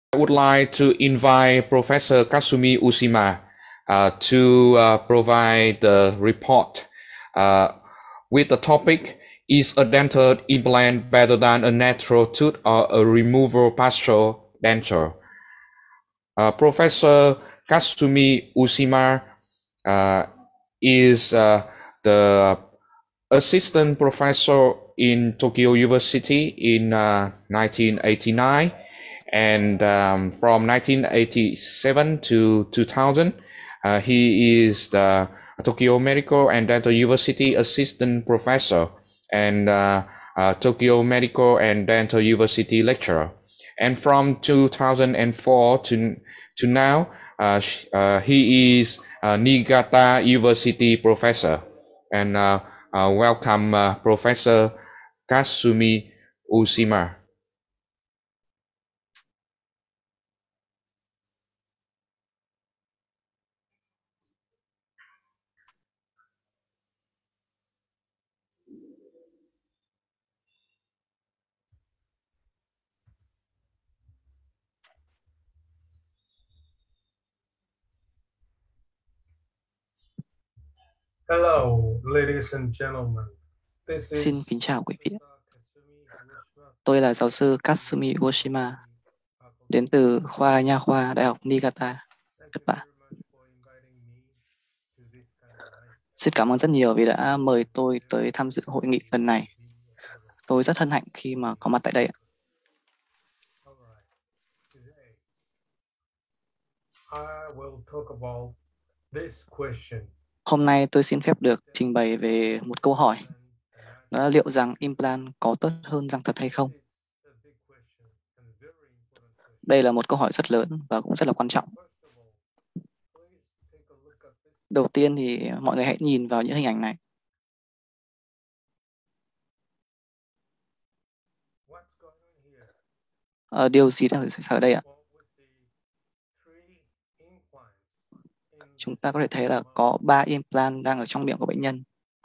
I would like to invite Professor Kasumi Ushima to provide the report with the topic, is a dental implant better than a natural tooth or a removable partial denture? Professor Kasumi Ushima is the assistant professor in Tokyo University in 1989, and from 1987 to 2000, he is the Tokyo Medical and Dental University assistant professor and Tokyo Medical and Dental University lecturer. And from 2004 to now, he is Niigata University professor. And welcome, Professor Kasumi Ushima. Hello, ladies and gentlemen. Xin kính chào quý vị. Tôi là giáo sư Kasumi Ushima, đến từ khoa Nha khoa Đại học Niigata, Nhật Bản. Xin cảm ơn rất nhiều vì đã mời tôi tới tham dự hội nghị lần này. Tôi rất hân hạnh khi mà có mặt tại đây. Hôm nay tôi xin phép được trình bày về một câu hỏi. Đó là liệu rằng implant có tốt hơn răng thật hay không? Đây là một câu hỏi rất lớn và cũng rất là quan trọng. Đầu tiên thì mọi người hãy nhìn vào những hình ảnh này. Điều gì đang xảy ra ở đây ạ? Chúng ta có thể thấy là có 3 implant đang ở trong miệng của bệnh nhân.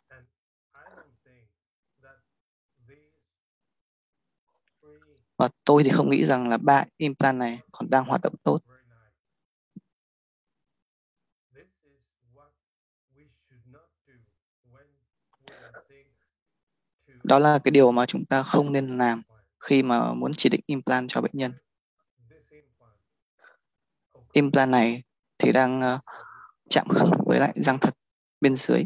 Và tôi thì không nghĩ rằng là 3 implant này còn đang hoạt động tốt. Đó là cái điều mà chúng ta không nên làm khi mà muốn chỉ định implant cho bệnh nhân. Implant này thì đang chạm khớp với lại răng thật bên dưới.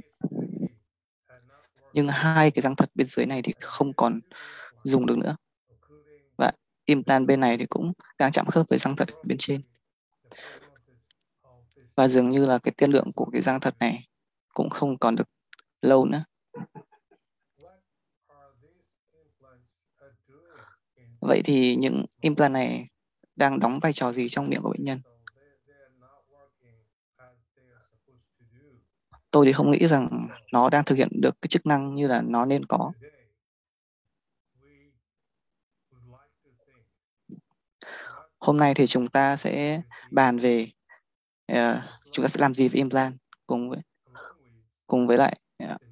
Nhưng 2 cái răng thật bên dưới này thì không còn dùng được nữa. Và implant bên này thì cũng đang chạm khớp với răng thật bên trên. Và dường như là cái tiên lượng của cái răng thật này cũng không còn được lâu nữa. Vậy thì những implant này đang đóng vai trò gì trong miệng của bệnh nhân? Tôi thì không nghĩ rằng nó đang thực hiện được cái chức năng như là nó nên có. Hôm nay thì chúng ta sẽ bàn về chúng ta sẽ làm gì với implant cùng với lại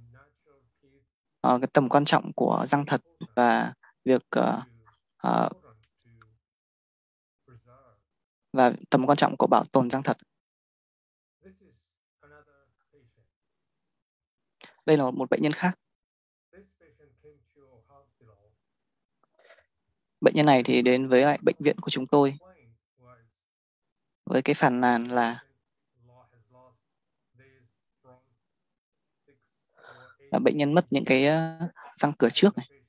cái tầm quan trọng của răng thật và việc và tầm quan trọng của bảo tồn răng thật. Đây là một bệnh nhân khác. Bệnh nhân này thì đến với lại bệnh viện của chúng tôi với cái phàn nàn là bệnh nhân mất những cái răng cửa trước này.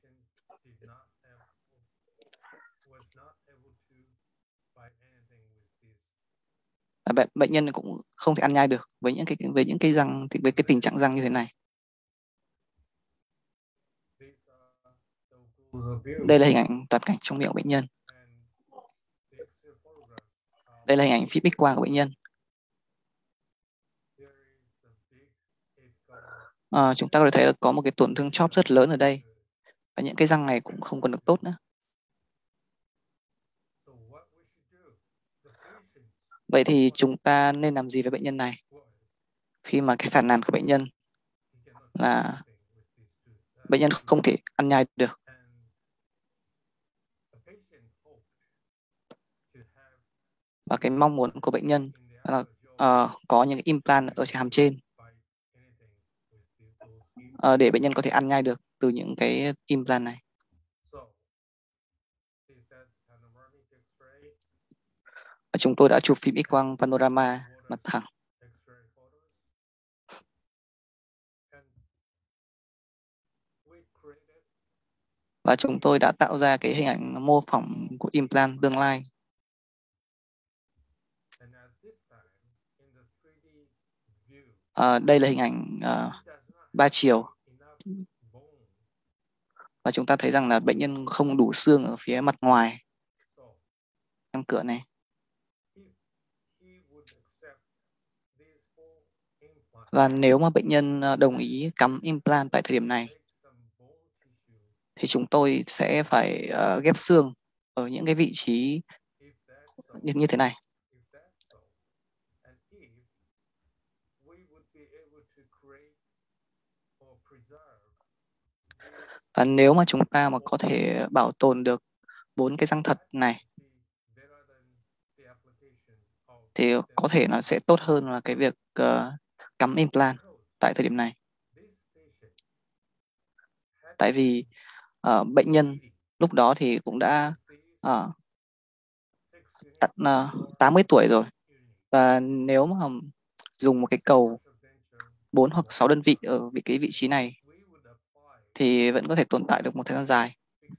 Bệnh nhân cũng không thể ăn nhai được với những cái răng với cái tình trạng răng như thế này. Đây là hình ảnh toàn cảnh trong miệng bệnh nhân. Đây là hình ảnh phim X-quang của bệnh nhân. Chúng ta có thể thấy là có một cái tổn thương chóp rất lớn ở đây. Và những cái răng này cũng không còn được tốt nữa. Vậy thì chúng ta nên làm gì với bệnh nhân này? Khi mà cái phàn nàn của bệnh nhân là bệnh nhân không thể ăn nhai được. Và cái mong muốn của bệnh nhân là có những implant ở hàm trên để bệnh nhân có thể ăn nhai được từ những cái implant này. Và chúng tôi đã chụp phim X-quang panorama mặt thẳng. Và chúng tôi đã tạo ra cái hình ảnh mô phỏng của implant tương lai. Đây là hình ảnh 3 chiều. Và chúng ta thấy rằng là bệnh nhân không đủ xương ở phía mặt ngoài răng cửa này. Và nếu mà bệnh nhân đồng ý cắm implant tại thời điểm này thì chúng tôi sẽ phải ghép xương ở những cái vị trí như thế này. Và nếu mà chúng ta mà có thể bảo tồn được 4 cái răng thật này thì có thể nó sẽ tốt hơn là cái việc cắm implant tại thời điểm này. Tại vì bệnh nhân lúc đó thì cũng đã 80 tuổi rồi. Và nếu mà dùng một cái cầu 4 hoặc 6 đơn vị ở cái vị trí này thì vẫn có thể tồn tại được một thời gian dài.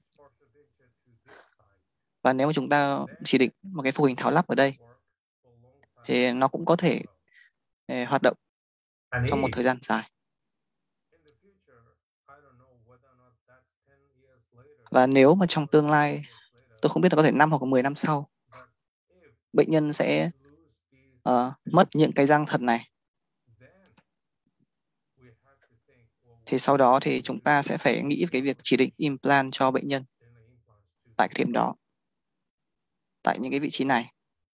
Và nếu mà chúng ta chỉ định một cái phù hình tháo lắp ở đây thì nó cũng có thể hoạt động trong một thời gian dài. Và nếu mà trong tương lai, tôi không biết là có thể 5 hoặc 10 năm sau, bệnh nhân sẽ mất những cái răng thật này, thì sau đó thì chúng ta sẽ phải nghĩ cái việc chỉ định implant cho bệnh nhân tại cái điểm đó, tại những cái vị trí này.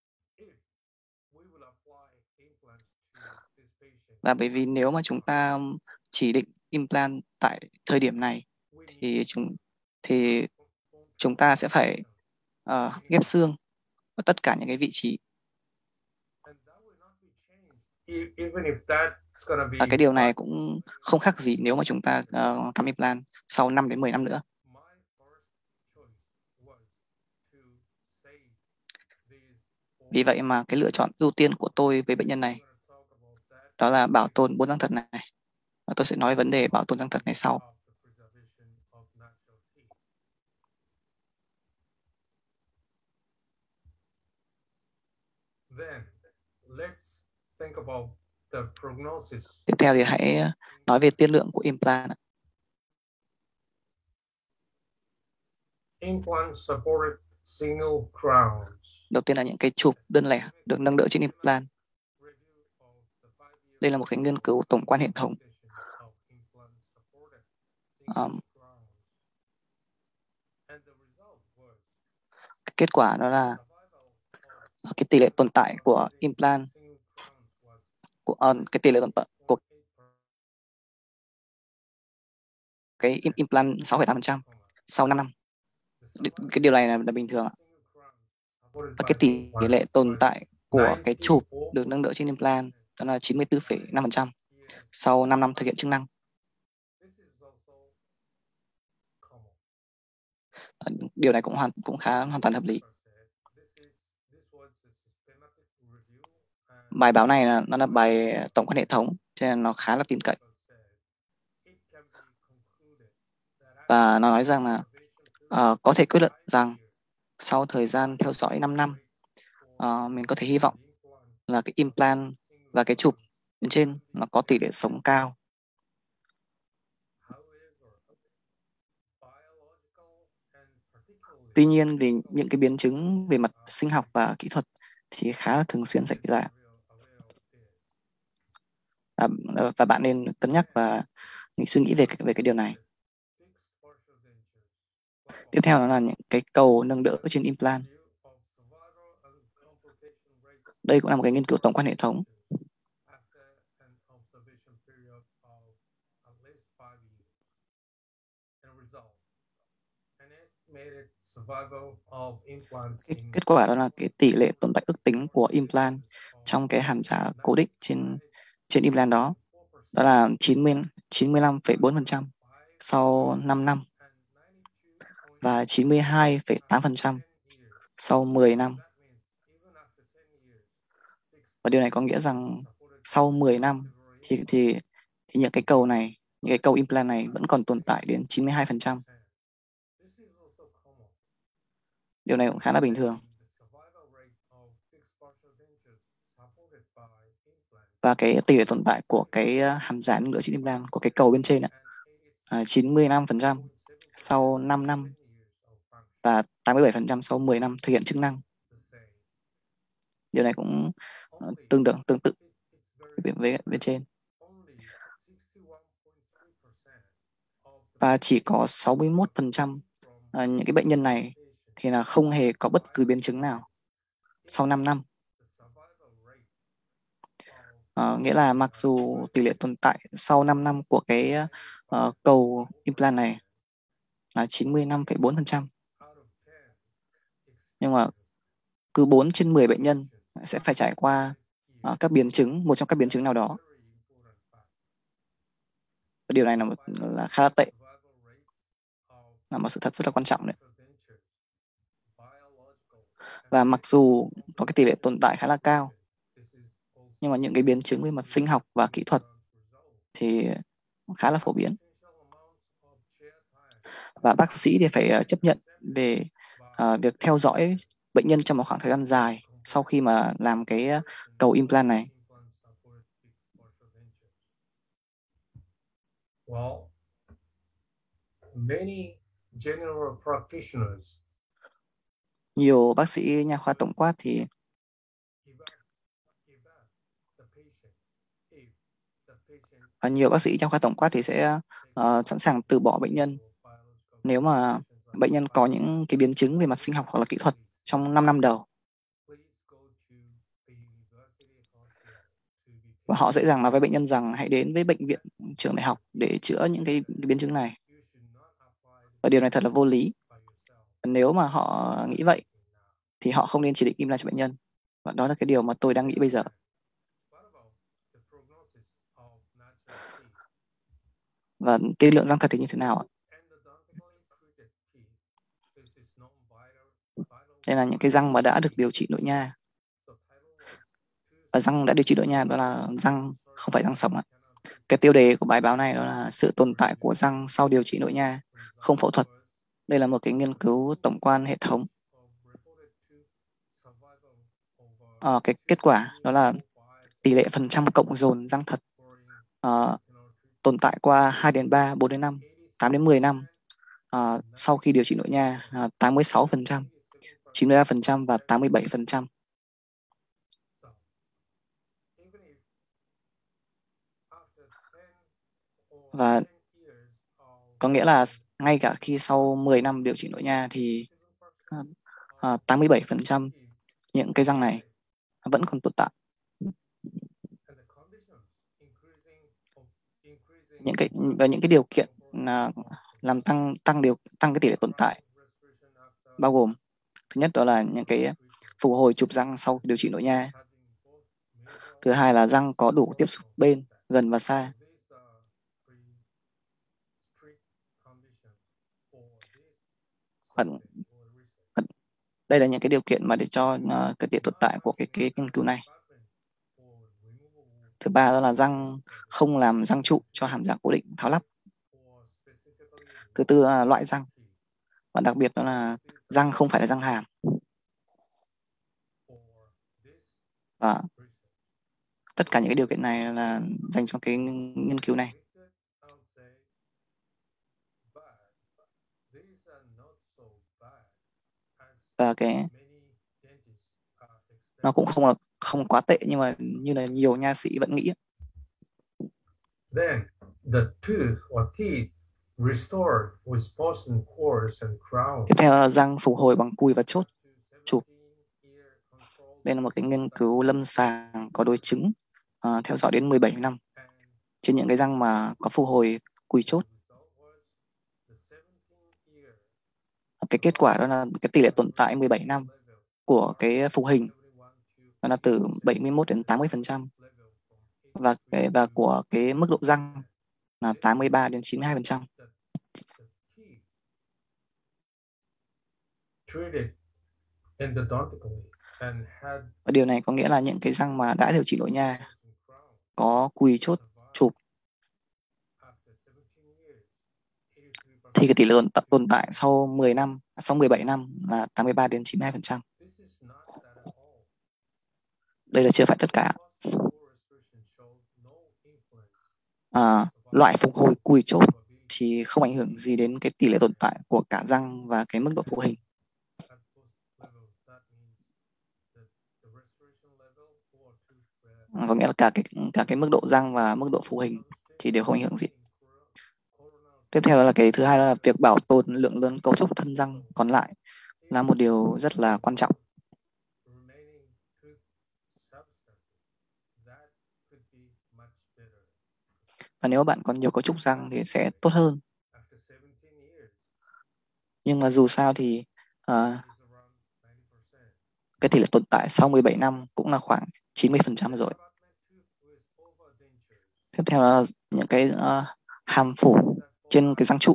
Và bởi vì nếu mà chúng ta chỉ định implant tại thời điểm này thì chúng ta sẽ phải ghép xương ở tất cả những cái vị trí. Và cái điều này cũng không khác gì nếu mà chúng ta cắm implant sau 5 đến 10 năm nữa. Vì vậy mà cái lựa chọn ưu tiên của tôi với bệnh nhân này đó là bảo tồn 4 răng thật này. Và tôi sẽ nói vấn đề bảo tồn răng thật này sau. Tiếp theo thì hãy nói về tiên lượng của implant. Đầu tiên là những cái chụp đơn lẻ được nâng đỡ trên implant. Đây là một cái nghiên cứu tổng quan hệ thống. Kết quả đó là cái tỷ lệ tồn tại của implant cái tỷ lệ tồn tại của cái implant 6,8% sau 5 năm. Cái điều này là bình thường ạ. Và cái tỷ lệ tồn tại của cái chụp được nâng đỡ trên implant đó là 94,5% sau 5 năm thực hiện chức năng. Điều này cũng hoàn toàn hợp lý. Bài báo này nó là bài tổng quan hệ thống cho nên nó khá là tin cậy. Và nó nói rằng là có thể kết luận rằng sau thời gian theo dõi 5 năm mình có thể hy vọng là cái implant và cái chụp bên trên nó có tỷ lệ sống cao. Tuy nhiên thì những cái biến chứng về mặt sinh học và kỹ thuật thì khá là thường xuyên xảy ra. Và bạn nên cân nhắc và suy nghĩ về cái điều này. Tiếp theo đó là những cái cầu nâng đỡ trên implant. Đây cũng là một cái nghiên cứu tổng quan hệ thống. Kết quả đó là cái tỷ lệ tồn tại ước tính của implant trong cái hàm giá cố định trên implant đó là 95,4% sau 5 năm và 92,8% sau 10 năm. Và điều này có nghĩa rằng sau 10 năm thì những cái cầu này, những cái cầu implant này vẫn còn tồn tại đến 92%. Điều này cũng khá là bình thường. Và cái tỷ lệ tồn tại của cái hàm giá năng lượng trên implant của cái cầu bên trên 95% sau 5 năm và 87% sau 10 năm thực hiện chức năng. Điều này cũng tương tự với bên trên. Và chỉ có 61% những cái bệnh nhân này thì là không hề có bất cứ biến chứng nào sau 5 năm. Nghĩa là mặc dù tỷ lệ tồn tại sau 5 năm của cái cầu implant này là 95,4%, nhưng mà cứ 4 trên 10 bệnh nhân sẽ phải trải qua các biến chứng, một trong các biến chứng nào đó. Và điều này là khá là tệ, là một sự thật rất là quan trọng đấy. Và mặc dù có cái tỷ lệ tồn tại khá là cao, nhưng mà những cái biến chứng về mặt sinh học và kỹ thuật thì khá là phổ biến. Và bác sĩ thì phải chấp nhận về việc theo dõi bệnh nhân trong một khoảng thời gian dài sau khi mà làm cái cầu implant này. Well, many general practitioners Nhiều bác sĩ nha khoa tổng quát thì nhiều bác sĩ nha khoa tổng quát thì sẽ sẵn sàng từ bỏ bệnh nhân nếu mà bệnh nhân có những cái biến chứng về mặt sinh học hoặc là kỹ thuật trong 5 năm đầu. Và họ dễ dàng nói với bệnh nhân rằng hãy đến với bệnh viện trường đại học để chữa những cái biến chứng này. Và điều này thật là vô lý. Nếu mà họ nghĩ vậy thì họ không nên chỉ định implant cho bệnh nhân. Và đó là cái điều mà tôi đang nghĩ bây giờ. Và tiên lượng răng thật thì như thế nào ạ? Đây là những cái răng mà đã được điều trị nội nha. Và răng đã điều trị nội nha đó là răng không phải răng sống ạ. Cái tiêu đề của bài báo này đó là sự tồn tại của răng sau điều trị nội nha, không phẫu thuật. Đây là một cái nghiên cứu tổng quan hệ thống. Cái kết quả đó là tỷ lệ phần trăm cộng dồn răng thật tồn tại qua 2 đến 3, 4 đến 5, 8 đến 10 năm sau khi điều trị nội nha 86%, 93% và 87%. Và có nghĩa là ngay cả khi sau 10 năm điều trị nội nha thì 87% những cái răng này vẫn còn tồn tại. Những cái điều kiện làm tăng cái tỷ lệ tồn tại bao gồm thứ nhất đó là những cái phục hồi chụp răng sau điều trị nội nha. Thứ hai là răng có đủ tiếp xúc bên, gần và xa. Đây là những cái điều kiện mà để cho cái tỷ lệ tồn tại của cái nghiên cứu này. Thứ ba đó là răng không làm răng trụ cho hàm răng cố định tháo lắp. Thứ tư là loại răng. Và đặc biệt đó là răng không phải là răng hàm. Và tất cả những cái điều kiện này là dành cho cái nghiên cứu này. Và nó cũng không quá tệ nhưng mà như là nhiều nha sĩ vẫn nghĩ. Then the tooth or teeth restored with Boston cores and crown. Tiếp theo là răng phục hồi bằng cùi và chốt chụp. Đây là một cái nghiên cứu lâm sàng có đối chứng theo dõi đến 17 năm trên những cái răng mà có phục hồi cùi chốt. Cái kết quả đó là cái tỷ lệ tồn tại 17 năm của cái phụ hình đó là từ 71 đến 80%, và của cái mức độ răng là 83 đến 92%. Và điều này có nghĩa là những cái răng mà đã điều trị nội nha có cùi chốt chụp thì cái tỷ lệ tồn tại sau 10 năm, sau 17 năm là 83 đến 92%. Đây là chưa phải tất cả. Loại phục hồi cùi chốt thì không ảnh hưởng gì đến cái tỷ lệ tồn tại của cả răng và cái mức độ phụ hình. Có nghĩa là cả cái mức độ răng và mức độ phụ hình thì đều không ảnh hưởng gì. Tiếp theo đó là cái thứ hai, đó là việc bảo tồn lượng lớn cấu trúc thân răng còn lại là một điều rất là quan trọng. Và nếu bạn còn nhiều cấu trúc răng thì sẽ tốt hơn. Nhưng mà dù sao thì cái tỷ lệ tồn tại sau 17 năm cũng là khoảng 90% rồi. Tiếp theo là những cái hàm phủ trên cái răng trụ.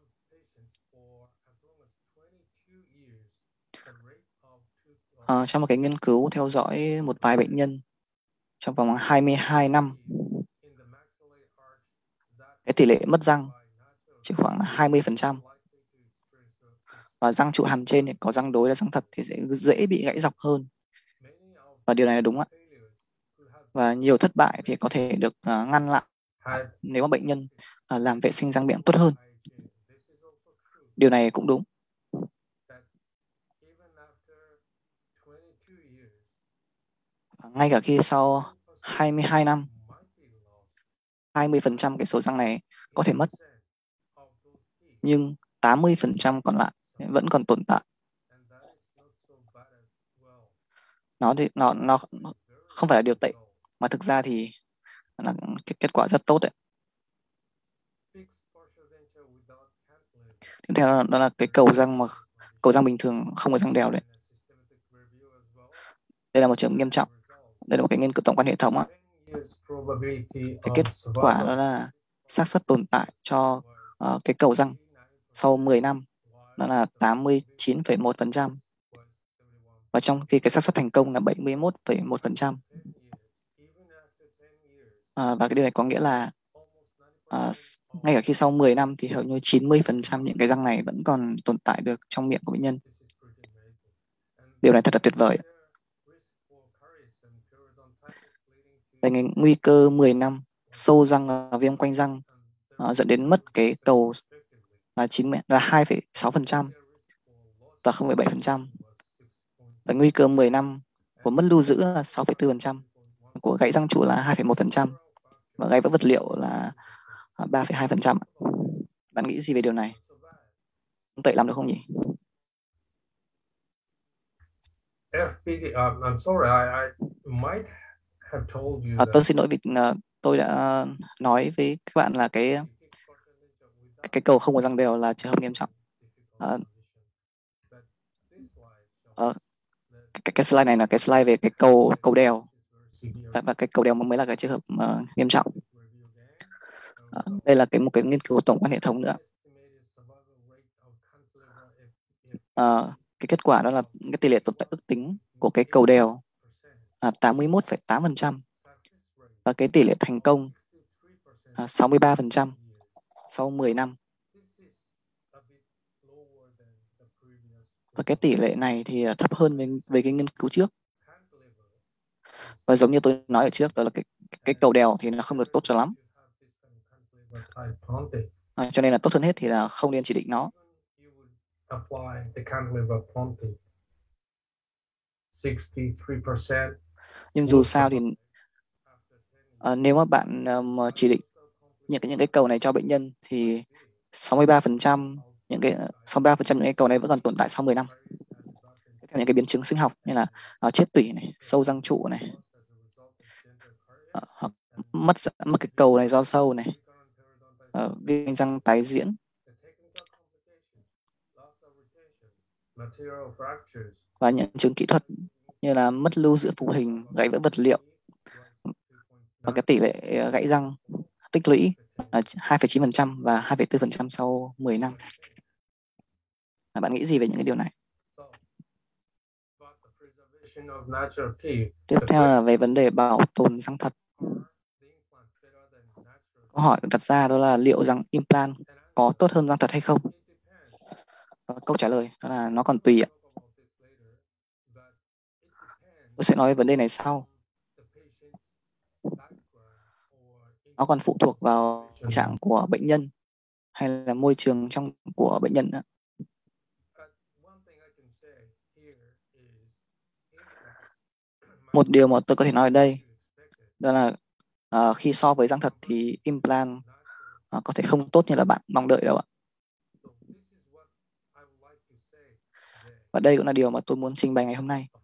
Trong một cái nghiên cứu theo dõi một vài bệnh nhân trong vòng 22 năm, cái tỷ lệ mất răng chỉ khoảng 20%. Và răng trụ hàm trên thì có răng đối là răng thật thì sẽ dễ bị gãy dọc hơn. Và điều này là đúng ạ. Và nhiều thất bại thì có thể được ngăn lại nếu mà bệnh nhân làm vệ sinh răng miệng tốt hơn. Điều này cũng đúng. Ngay cả khi sau 22 năm, 20% cái số răng này có thể mất, nhưng 80% còn lại vẫn còn tồn tại. Nó không phải là điều tệ, mà thực ra thì là cái kết quả rất tốt đấy. Tiếp theo đó là cái cầu răng bình thường không có răng đèo đấy. Đây là một trường nghiêm trọng. Đây là một cái nghiên cứu tổng quan hệ thống á. Cái kết quả đó là xác suất tồn tại cho cái cầu răng sau 10 năm đó là 89,1%. Và trong khi cái xác suất thành công là 71,1%. Và cái điều này có nghĩa là ngay cả khi sau 10 năm thì hầu như 90% những cái răng này vẫn còn tồn tại được trong miệng của bệnh nhân. Điều này thật là tuyệt vời. Về cái nguy cơ 10 năm sâu răng và viêm quanh răng dẫn đến mất cái cầu là 2,6% và 0,7%. Và nguy cơ 10 năm của mất lưu giữ là 6,4%, của gãy răng trụ là 2,1% và gãy vỡ vật liệu là 3,2%. Bạn nghĩ gì về điều này? Không tệ lắm được không nhỉ? I'm sorry, I might have told you Tôi xin lỗi vì tôi đã nói với các bạn là cái cầu không có răng đều là trường hợp nghiêm trọng. Cái slide này là cái slide về cái cầu đèo, và cái cầu đèo mới là cái trường hợp nghiêm trọng. Đây là một cái nghiên cứu tổng quan hệ thống nữa. Cái kết quả đó là cái tỷ lệ tồn tại ước tính của cái cầu đèo là 81,8% và cái tỷ lệ thành công là 63% sau 10 năm. Và cái tỷ lệ này thì thấp hơn với cái nghiên cứu trước. Và giống như tôi nói ở trước, đó là cái cầu đèo thì nó không được tốt cho lắm. Cho nên là tốt hơn hết thì là không nên chỉ định nó. Nhưng dù sao thì nếu mà bạn chỉ định những cái cầu này cho bệnh nhân thì 63% những cái cầu này vẫn còn tồn tại sau 10 năm. Theo những cái biến chứng sinh học như là chết tủy này, sâu răng trụ này, hoặc mất cái cầu này do sâu này, viêm răng tái diễn. và những chứng kỹ thuật như là mất lưu giữa phụ hình, gãy vỡ vật liệu và cái tỷ lệ gãy răng tích lũy là 2,9% và 2,4% sau 10 năm. Bạn nghĩ gì về những cái điều này? Tiếp theo là về vấn đề bảo tồn răng thật. Câu hỏi được đặt ra đó là liệu rằng implant có tốt hơn răng thật hay không? Câu trả lời đó là nó còn tùy ạ. Tôi sẽ nói về vấn đề này sau. Nó còn phụ thuộc vào tình trạng của bệnh nhân hay là môi trường của bệnh nhân nữa. Một điều mà tôi có thể nói ở đây đó là khi so với răng thật thì implant có thể không tốt như là bạn mong đợi đâu ạ. Và đây cũng là điều mà tôi muốn trình bày ngày hôm nay.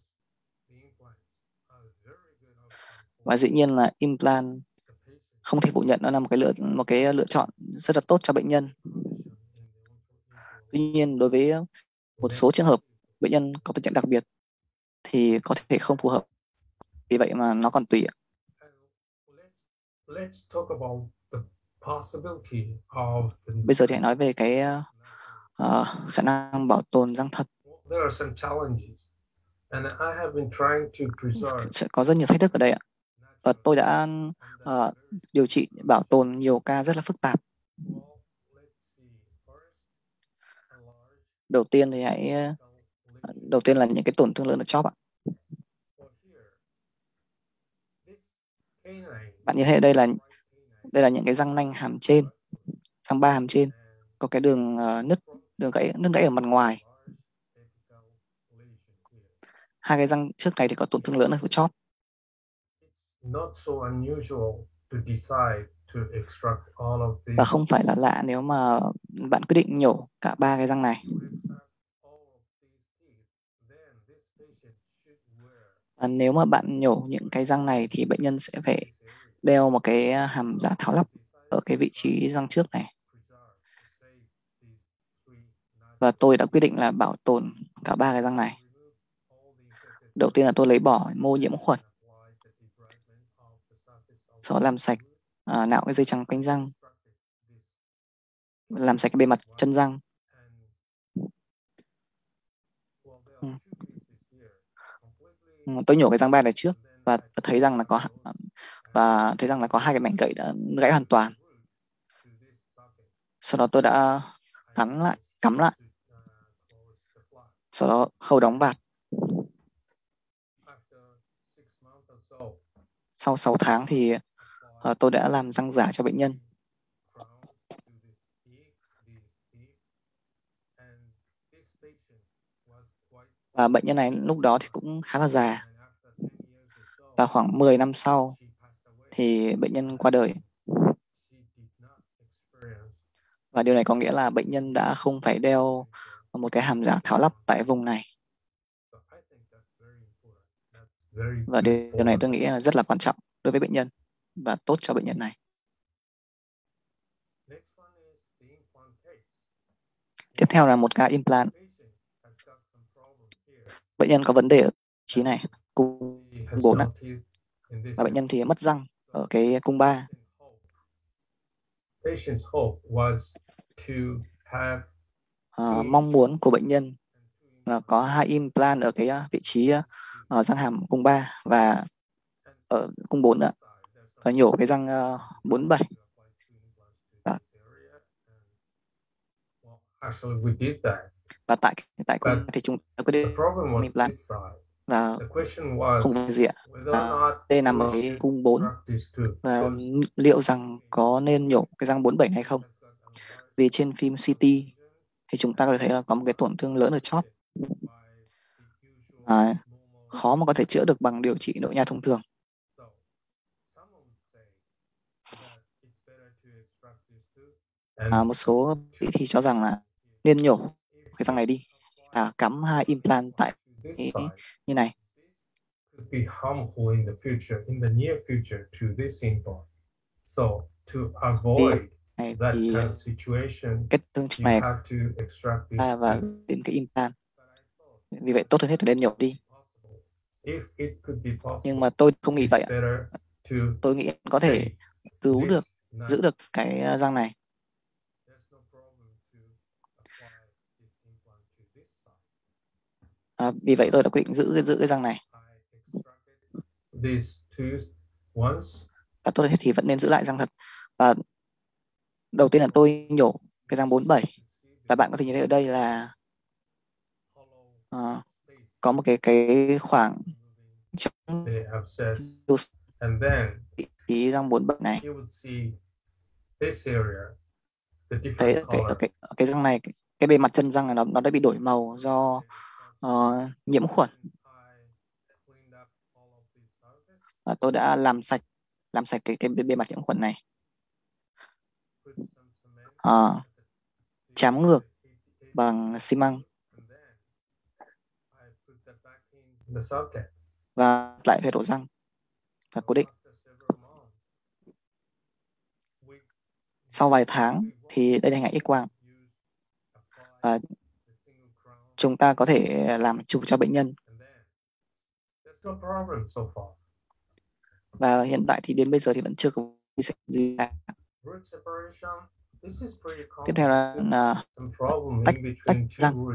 Và dĩ nhiên là implant không thể phủ nhận nó là một cái lựa chọn rất là tốt cho bệnh nhân. Tuy nhiên đối với một số trường hợp bệnh nhân có tình trạng đặc biệt thì có thể không phù hợp. Vì vậy mà nó còn tùy ạ. Bây giờ thì hãy nói về cái khả năng bảo tồn răng thật. Sẽ có rất nhiều thách thức ở đây ạ. Và tôi đã điều trị bảo tồn nhiều ca rất là phức tạp. Đầu tiên là những cái tổn thương lớn ở chóp ạ. Bạn nhìn thấy đây là những cái răng nanh hàm trên, răng ba hàm trên, có cái đường nứt gãy ở mặt ngoài. Hai cái răng trước này thì có tổn thương lớn ở phía chóp. Và không phải là lạ nếu mà bạn quyết định nhổ cả ba cái răng này. Và nếu mà bạn nhổ những cái răng này thì bệnh nhân sẽ phải đeo một cái hàm giả tháo lắp ở cái vị trí răng trước này. Và tôi đã quyết định là bảo tồn cả ba cái răng này. Đầu tiên là tôi lấy bỏ mô nhiễm khuẩn, sau đó làm sạch nạo cái dây chằng quanh răng, làm sạch cái bề mặt chân răng. Tôi nhổ cái răng ba này trước và thấy rằng là có hai cái mảnh gãy đã gãy hoàn toàn. Sau đó tôi đã cắm lại, sau đó khâu đóng vạt. Sau 6 tháng thì tôi đã làm răng giả cho bệnh nhân. Và bệnh nhân này lúc đó thì cũng khá là già. Và khoảng 10 năm sau thì bệnh nhân qua đời. Và điều này có nghĩa là bệnh nhân đã không phải đeo một cái hàm giả tháo lắp tại vùng này. Và điều này tôi nghĩ là rất là quan trọng đối với bệnh nhân và tốt cho bệnh nhân này. Tiếp theo là một ca implant. Bệnh nhân có vấn đề ở vị trí này, cung 4 ạ. Và bệnh nhân thì mất răng ở cái cung 3. Mong muốn của bệnh nhân là có 2 implant ở cái vị trí răng hàm cung 3 và ở cung 4 nữa. Và nhổ cái răng 47. Và tại cung thì chúng ta quyết định implant và không có gì ạ. Đây nằm ở cái cung 4 và liệu rằng có nên nhổ cái răng 47 hay không? Vì trên phim CT thì chúng ta có thể thấy là có một cái tổn thương lớn ở chóp. Khó mà có thể chữa được bằng điều trị nội nha thông thường. Một số vị thì cho rằng là nên nhổ cái răng này đi và cắm 2 implant tại như này. Thì cái thương này và đến cái implant. Vì vậy tốt hơn hết là nên nhổ đi. Nhưng mà tôi không nghĩ vậy ạ. Tôi nghĩ có thể cứu được, giữ được cái răng này. Vì vậy tôi đã quyết định giữ cái răng này. Và tốt hơn hết thì vẫn nên giữ lại răng thật. Và đầu tiên là tôi nhổ cái răng 47. Và bạn có thể nhìn thấy ở đây là có một cái khoảng trống tí răng 47 này. Thấy ở cái răng này, cái bề mặt chân răng này nó đã bị đổi màu do nhiễm khuẩn. Và tôi đã làm sạch cái bề mặt nhiễm khuẩn này. Trám ngược bằng xi măng và lại về đổ răng và cố định. Sau vài tháng thì đây là hình ảnh X-quang và chúng ta có thể làm chụp cho bệnh nhân. Và hiện tại thì đến bây giờ thì vẫn chưa có gì cả. Tiếp theo là tách răng.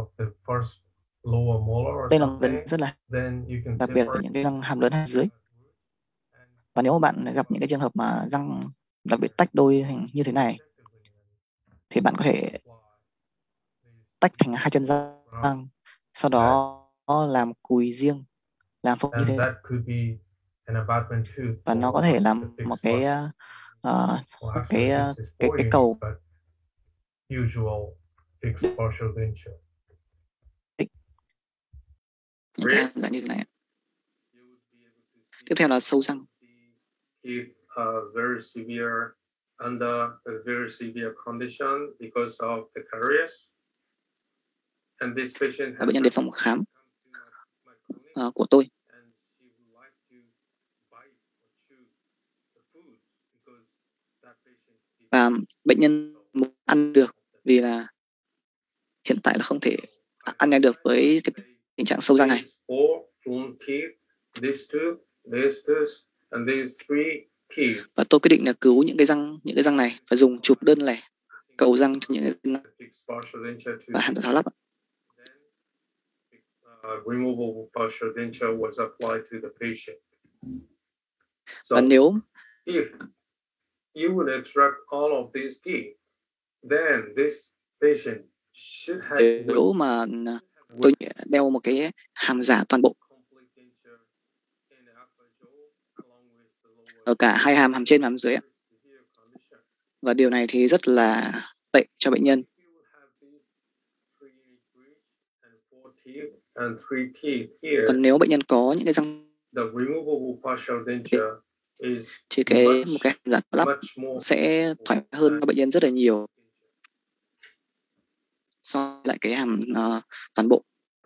Đây là một vấn rất là đặc biệt ở những cái răng hàm lớn hàm dưới. Và nếu bạn gặp những cái trường hợp mà răng đặc biệt tách đôi như thế này thì bạn có thể tách thành 2 chân răng, sau đó làm cùi riêng, làm phẫu như thế. Và nó có thể làm một cái cầu những cái hàm dạng như thế này. Tiếp theo là sâu răng. Và bệnh nhân đến phòng khám của tôi. Và bệnh nhân muốn ăn được vì là hiện tại là không thể ăn ngay được với cái tình trạng sâu răng này. Và tôi quyết định là cứu những cái răng này và dùng chụp đơn lẻ cầu răng cho những cái răng và hàn thảo lắp. Và nếu mà tôi đeo một cái hàm giả toàn bộ ở cả hai hàm trên và hàm dưới, và điều này thì rất là tệ cho bệnh nhân. Còn nếu bệnh nhân có những cái răng thì một cái hàm giả lắp sẽ thoải mái hơn cho bệnh nhân rất là nhiều so với lại cái hàm toàn bộ.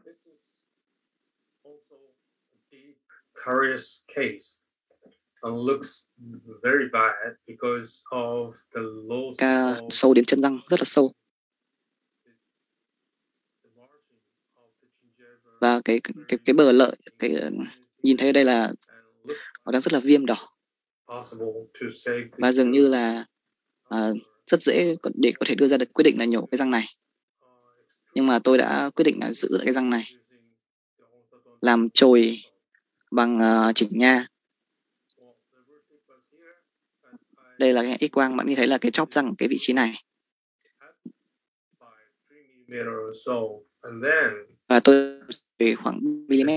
Ca sâu đến chân răng rất là sâu. Và cái bờ lợi, nhìn thấy ở đây là nó đang rất là viêm đỏ. Và dường như là rất dễ để có thể đưa ra được quyết định là nhổ cái răng này. Nhưng mà tôi đã quyết định là giữ lại cái răng này, làm chồi bằng chỉnh nha. Đây là cái X-quang, bạn nhìn thấy là cái chóp răng cái vị trí này. Và tôi để khoảng mm.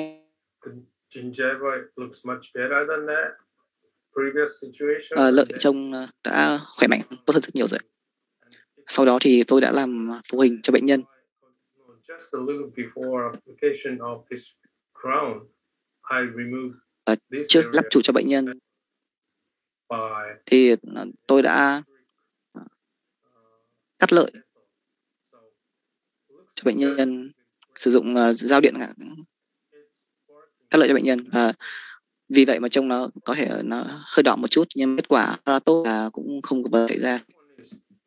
Lợi trông đã khỏe mạnh tốt hơn rất nhiều rồi. Sau đó thì tôi đã làm phụ hình cho bệnh nhân. Trước lắp trụ cho bệnh nhân thì tôi đã cắt lợi cho bệnh nhân, sử dụng dao điện cắt lợi cho bệnh nhân. Vì vậy mà trông nó có thể nó hơi đỏ một chút, nhưng kết quả là tốt, là cũng không có vấn đề xảy ra.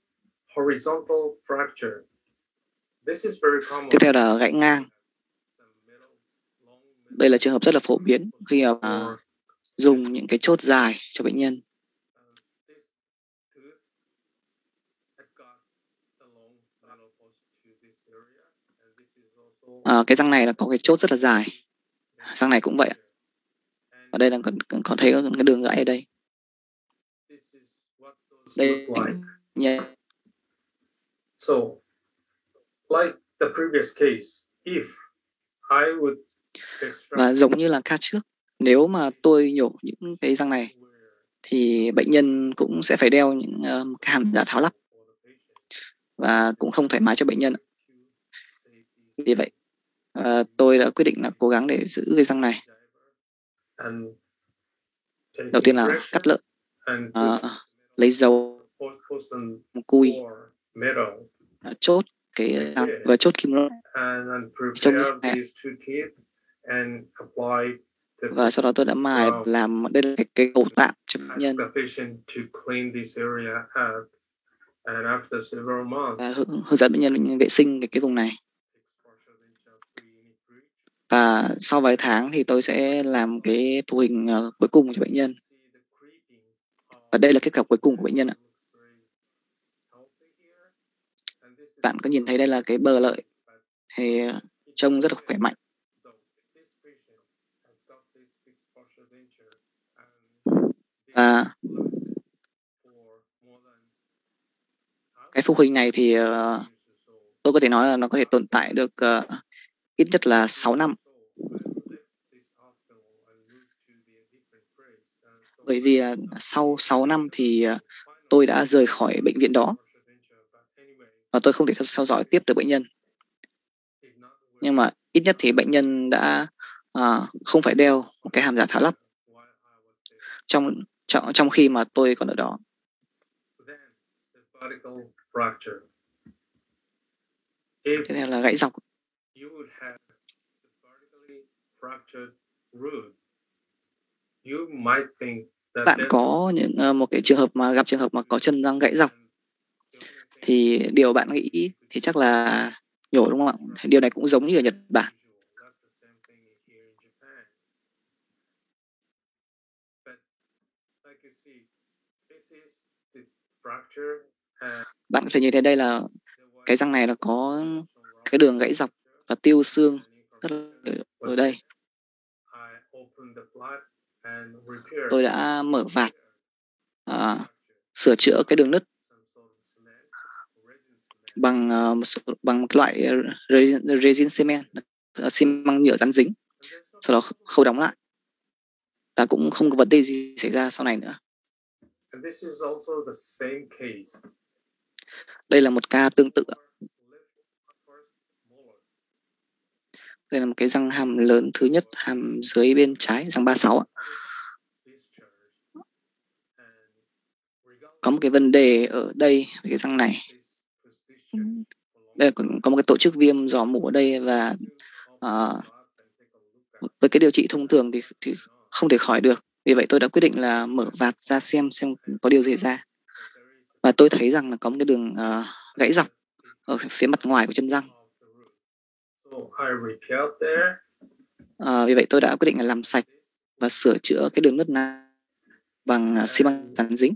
Tiếp theo là gãy ngang. đây là trường hợp rất là phổ biến khi mà dùng những cái chốt dài cho bệnh nhân. Cái răng này là có cái chốt rất là dài, răng này cũng vậy. Ở đây là còn thấy có cái đường gãy ở đây. Đây yeah. So, like the previous case, if I would và giống như là ca trước, nếu mà tôi nhổ những cái răng này thì bệnh nhân cũng sẽ phải đeo những cái hàm giả tháo lắp và cũng không thoải mái cho bệnh nhân. Vì vậy tôi đã quyết định là cố gắng để giữ cái răng này. Đầu tiên là cắt lợi, lấy dấu cui, chốt cái răng và chốt kim loại trông như thế này. Và sau đó tôi đã mài làm đây là cái cầu tạm cho bệnh nhân và hướng dẫn bệnh nhân vệ sinh cái vùng này. Và sau vài tháng thì tôi sẽ làm cái phụ hình cuối cùng cho bệnh nhân. Và đây là kết quả cuối cùng của bệnh nhân ạ. Bạn có nhìn thấy đây là cái bờ lợi thì trông rất là khỏe mạnh. Và cái phụ hình này thì tôi có thể nói là nó có thể tồn tại được ít nhất là 6 năm. Bởi vì sau 6 năm thì tôi đã rời khỏi bệnh viện đó và tôi không thể theo dõi tiếp được bệnh nhân. Nhưng mà ít nhất thì bệnh nhân đã không phải đeo một cái hàm giả tháo lắp trong khi mà tôi còn ở đó. Thế này là gãy dọc. Bạn có những một cái trường hợp mà gặp trường hợp mà có chân răng gãy dọc thì điều bạn nghĩ thì chắc là nhổ, đúng không ạ? Điều này cũng giống như ở Nhật Bản. Bạn có thể nhìn thấy đây là cái răng này là có cái đường gãy dọc và tiêu xương rất là ở đây. Tôi đã mở vạt, sửa chữa cái đường nứt bằng bằng loại resin cement, xi măng nhựa dán dính, sau đó khâu đóng lại và cũng không có vấn đề gì xảy ra sau này nữa. Đây là một ca tương tự. Đây là một cái răng hàm lớn thứ nhất, hàm dưới bên trái, răng 36. Có một cái vấn đề ở đây với cái răng này. Đây là có một cái tổ chức viêm giò mủ ở đây và với cái điều trị thông thường thì không thể khỏi được. Vì vậy tôi đã quyết định là mở vạt ra xem có điều gì ra. Và tôi thấy rằng là có một cái đường gãy dọc ở phía mặt ngoài của chân răng. Vì vậy tôi đã quyết định là làm sạch và sửa chữa cái đường nứt này bằng xi măng dán dính.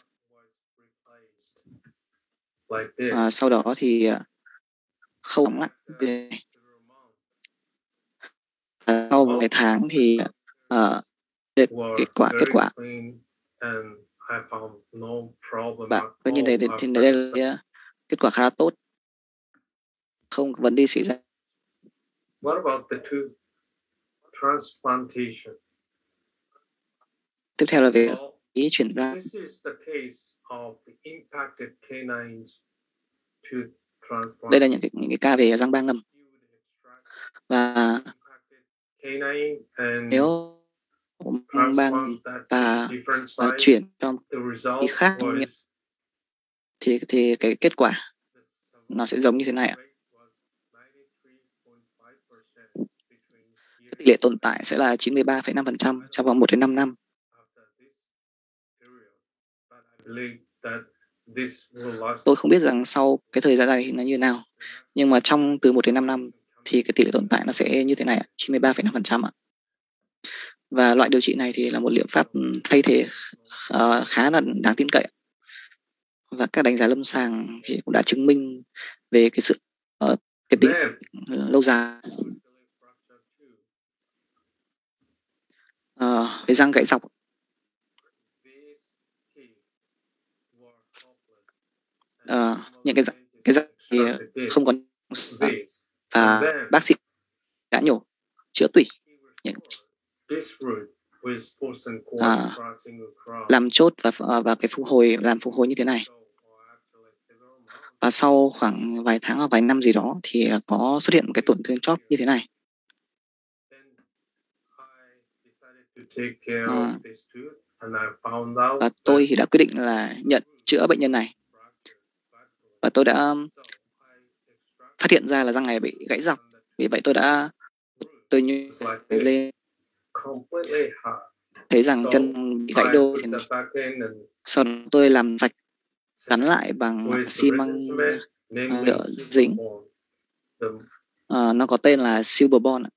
Sau đó thì khâu đóng lại. Sau vài tháng thì kết quả bạn có nhìn thấy thì đây là kết quả khá là tốt, không có vấn đề xảy ra. What about the tooth transplantation? Tiếp theo là về ý chuyển răng. This is the case of the impacted canines tooth transplant. Đây là những cái ca về răng ba ngầm. Và nếu ba ngầm và chuyển cho ý khác thì cái kết quả nó sẽ giống như thế này ạ. Tỷ lệ tồn tại sẽ là 93,5% trong vòng 1 đến 5 năm. Tôi không biết rằng sau cái thời gian này nó như thế nào, nhưng mà từ 1 đến 5 năm thì cái tỷ lệ tồn tại nó sẽ như thế này, 93,5% ạ. Và loại điều trị này thì là một liệu pháp thay thế khá là đáng tin cậy. Và các đánh giá lâm sàng thì cũng đã chứng minh về cái sự cái tính lâu dài. Về răng gãy dọc, những cái răng thì không có và bác sĩ đã nhổ chữa tủy làm chốt và cái phục hồi, làm phục hồi như thế này. Và sau khoảng vài tháng hoặc vài năm gì đó thì có xuất hiện một cái tổn thương chóp như thế này. Và tôi thì đã quyết định là nhận chữa bệnh nhân này. Và tôi đã phát hiện ra là răng này bị gãy dọc. Vì vậy tôi lên thấy rằng chân bị gãy đôi thì sau đó tôi làm sạch, gắn lại bằng xi măng nhựa dính. Nó có tên là Silver Bond.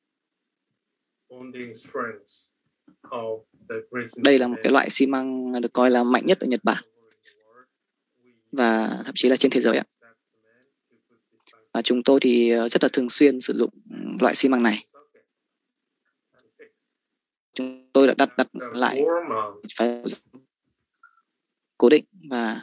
Đây là một cái loại xi măng được coi là mạnh nhất ở Nhật Bản và thậm chí là trên thế giới ạ. Và chúng tôi thì rất là thường xuyên sử dụng loại xi măng này. Chúng tôi đã đặt lại phải cố định và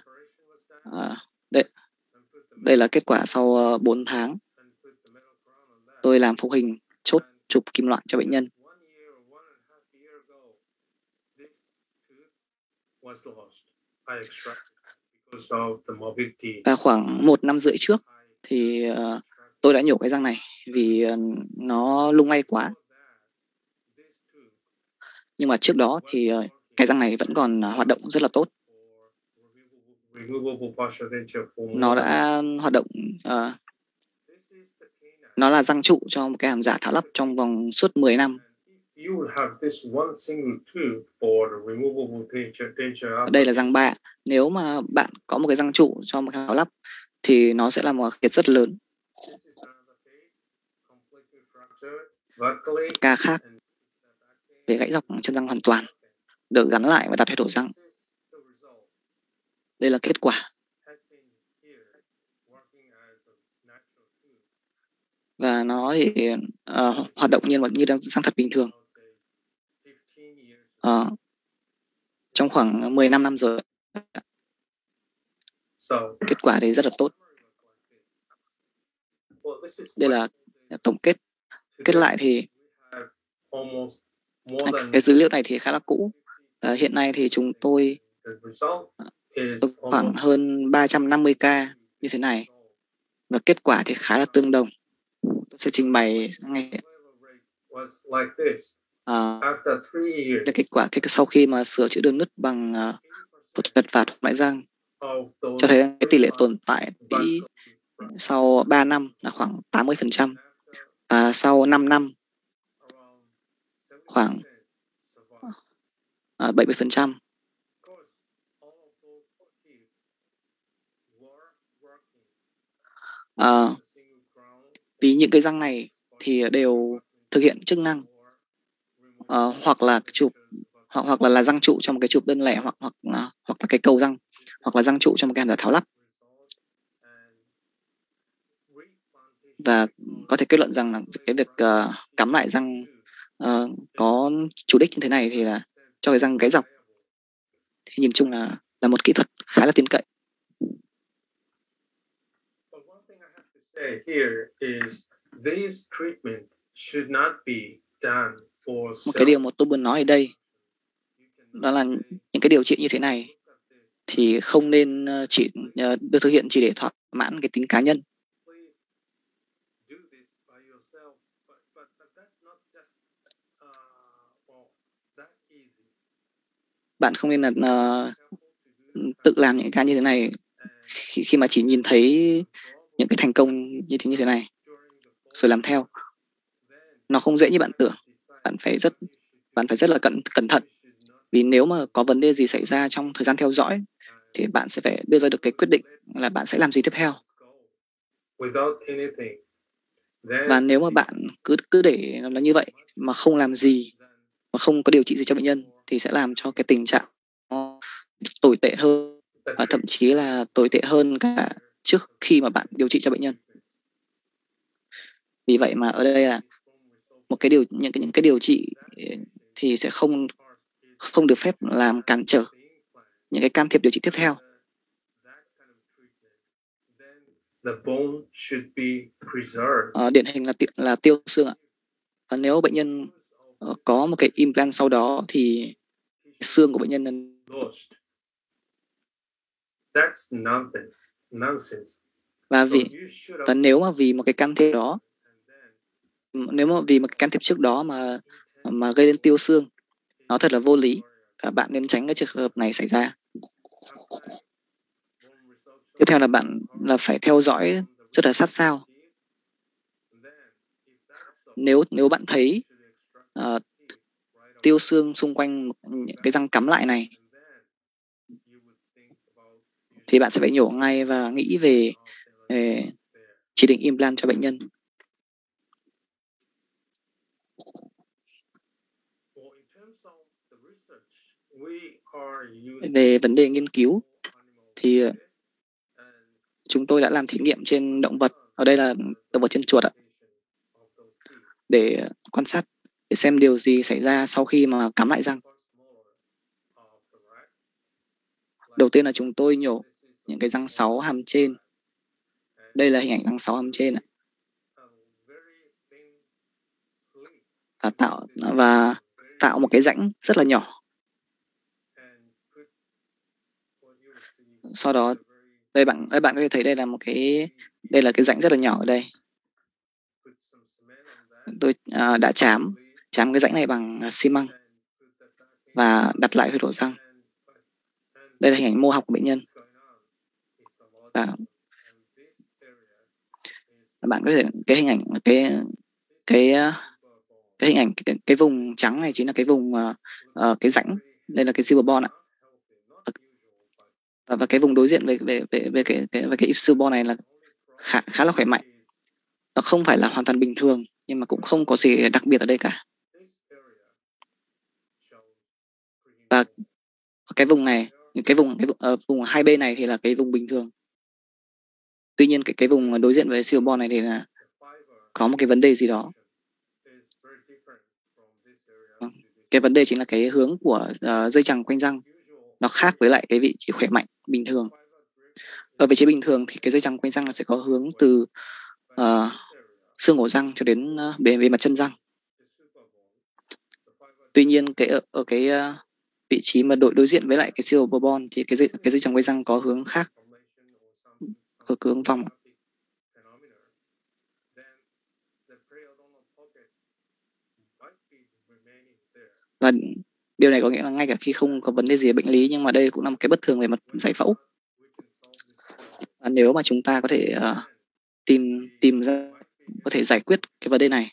đây là kết quả sau 4 tháng. Tôi làm phục hình chụp kim loại cho bệnh nhân. Và khoảng 1 năm rưỡi trước thì tôi đã nhổ cái răng này vì nó lung lay quá. Nhưng mà trước đó thì cái răng này vẫn còn hoạt động rất là tốt. Nó đã hoạt động, nó là răng trụ cho một cái hàm giả tháo lắp trong vòng suốt 10 năm. Đây là răng 3. Nếu mà bạn có một cái răng trụ cho một cái tháo lắp thì nó sẽ là một thiệt rất lớn. Ca khác về gãy dọc chân răng hoàn toàn, được gắn lại và đặt thay đổi răng. Đây là kết quả. Và nó thì hoạt động như đang răng thật bình thường. Trong khoảng 15 năm rồi. Kết quả thì rất là tốt. Đây là tổng kết. Kết lại thì cái dữ liệu này thì khá là cũ. Hiện nay thì chúng tôi khoảng hơn 350 ca như thế này. Và kết quả thì khá là tương đồng. Tôi sẽ trình bày ngay. Kết quả sau khi mà sửa chữa đường nứt bằng phẫu thuật và thuật ngoại răng cho thấy cái tỷ lệ tồn tại sau 3 năm là khoảng 80%. Và sau 5 năm khoảng 70%. Vì những cái răng này thì đều thực hiện chức năng hoặc là chụp hoặc là răng trụ trong một cái chụp đơn lẻ hoặc là cái cầu răng, hoặc là răng trụ trong một cái hàm giả tháo lắp. Và có thể kết luận rằng là cái việc cắm lại răng có chủ đích như thế này thì là cho cái răng gãy dọc thì nhìn chung là một kỹ thuật khá là tin cậy. Một cái điều mà tôi muốn nói ở đây đó là những cái điều trị như thế này thì không nên chỉ được thực hiện chỉ để thỏa mãn cái tính cá nhân. Bạn không nên là tự làm những cái như thế này khi mà chỉ nhìn thấy những cái thành công như thế này rồi làm theo. Nó không dễ như bạn tưởng. Bạn phải rất là cẩn thận. Vì nếu mà có vấn đề gì xảy ra trong thời gian theo dõi thì bạn sẽ phải đưa ra được cái quyết định là bạn sẽ làm gì tiếp theo. Và nếu mà bạn cứ để nó như vậy mà không làm gì mà không có điều trị gì cho bệnh nhân thì sẽ làm cho cái tình trạng nó tồi tệ hơn, và thậm chí là tồi tệ hơn cả trước khi mà bạn điều trị cho bệnh nhân. Vì vậy mà ở đây là những cái điều trị thì sẽ không được phép làm cản trở những cái can thiệp điều trị tiếp theo. Điển hình là tiêu xương ạ. Nếu bệnh nhân có một cái implant sau đó thì xương của bệnh nhân và nếu mà vì một cái can thiệp đó, nếu mà vì một cái can thiệp trước đó mà gây đến tiêu xương, nó thật là vô lý, và bạn nên tránh cái trường hợp này xảy ra. Tiếp theo là bạn phải theo dõi rất là sát sao. Nếu bạn thấy tiêu xương xung quanh cái răng cắm lại này thì bạn sẽ phải nhổ ngay và nghĩ về chỉ định implant cho bệnh nhân. Về vấn đề nghiên cứu thì chúng tôi đã làm thí nghiệm trên động vật, ở đây là động vật trên chuột ạ, để quan sát, để xem điều gì xảy ra sau khi mà cắm lại răng. Đầu tiên là chúng tôi nhổ những cái răng 6 hàm trên. Đây là hình ảnh răng 6 hàm trên ạ. Và tạo một cái rãnh rất là nhỏ. Sau đó đây bạn có thể thấy đây là cái rãnh rất là nhỏ ở đây. Tôi đã chám cái rãnh này bằng xi măng và đặt lại huyệt ổ răng. Đây là hình ảnh mô học của bệnh nhân. Và bạn có thể cái hình ảnh cái vùng trắng này chính là cái vùng cái rãnh, đây là cái silver bond ạ. Và cái vùng đối diện về cái silver bond này là khá là khỏe mạnh. Nó không phải là hoàn toàn bình thường, nhưng mà cũng không có gì đặc biệt ở đây cả. Và cái vùng này, vùng 2B này thì là cái vùng bình thường. Tuy nhiên cái vùng đối diện với silver bond này thì là có một cái vấn đề gì đó. Cái vấn đề chính là cái hướng của dây chằng quanh răng nó khác với lại cái vị trí khỏe mạnh bình thường. Ở vị trí bình thường thì cái dây chằng quanh răng nó sẽ có hướng từ xương ổ răng cho đến bề mặt chân răng. Tuy nhiên ở cái vị trí mà đối diện với lại cái silver bond thì cái dây chằng quanh răng có hướng khác, ở hướng vòng. Và điều này có nghĩa là ngay cả khi không có vấn đề gì về bệnh lý, nhưng mà đây cũng là một cái bất thường về mặt giải phẫu. Và nếu mà chúng ta có thể tìm ra, có thể giải quyết cái vấn đề này,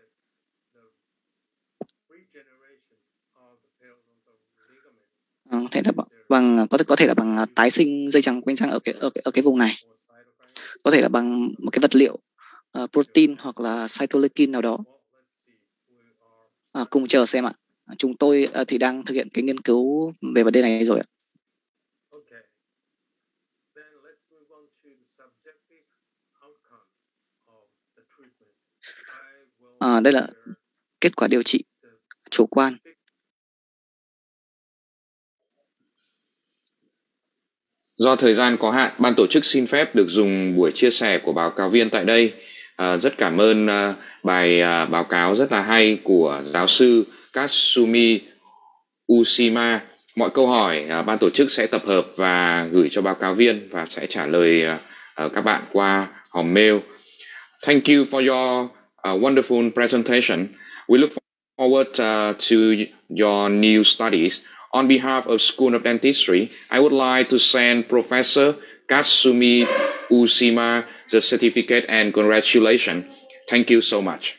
có thể là bằng tái sinh dây chằng quanh răng ở cái vùng này, có thể là bằng một cái vật liệu protein hoặc là cytokinin nào đó. Cùng chờ xem ạ. Chúng tôi thì đang thực hiện cái nghiên cứu về vấn đề này rồi ạ. Đây là kết quả điều trị chủ quan. Do thời gian có hạn, ban tổ chức xin phép được dùng buổi chia sẻ của báo cáo viên tại đây. Rất cảm ơn bài báo cáo rất là hay của giáo sư Kasumi Ushima. Mọi câu hỏi ban tổ chức sẽ tập hợp và gửi cho báo cáo viên và sẽ trả lời các bạn qua hòm mail. Thank you for your wonderful presentation. We look forward to your new studies. On behalf of School of Dentistry, I would like to send Professor Kasumi Ushima the certificate and congratulations. Thank you so much.